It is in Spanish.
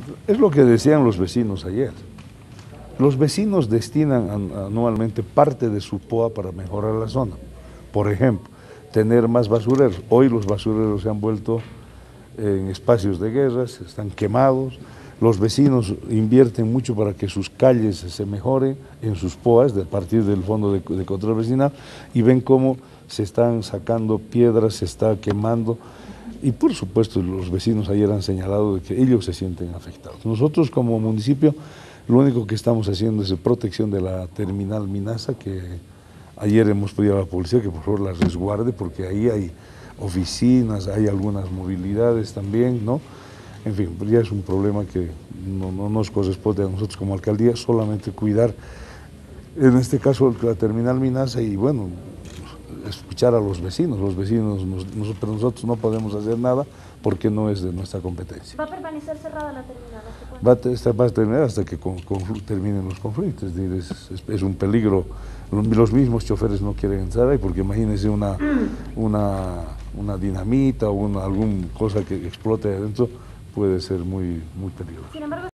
Es lo que decían los vecinos ayer. Los vecinos destinan anualmente parte de su POA para mejorar la zona. Por ejemplo, tener más basureros. Hoy los basureros se han vuelto en espacios de guerras, están quemados. Los vecinos invierten mucho para que sus calles se mejoren en sus POAs, a partir del Fondo de Control Vecinal, y ven cómo se están sacando piedras, se está quemando. Y por supuesto los vecinos ayer han señalado de que ellos se sienten afectados. Nosotros como municipio lo único que estamos haciendo es protección de la terminal Minaza, que ayer hemos pedido a la policía que por favor la resguarde, porque ahí hay oficinas, hay algunas movilidades también, ¿no? En fin, ya es un problema que no nos corresponde a nosotros como alcaldía, solamente cuidar, en este caso, la terminal Minaza y bueno, escuchar a los vecinos pero nosotros no podemos hacer nada porque no es de nuestra competencia. ¿Va a permanecer cerrada la terminal? Va a terminar hasta que terminen los conflictos, es un peligro, los mismos choferes no quieren entrar ahí porque imagínense una dinamita o alguna cosa que explote adentro, puede ser muy peligroso.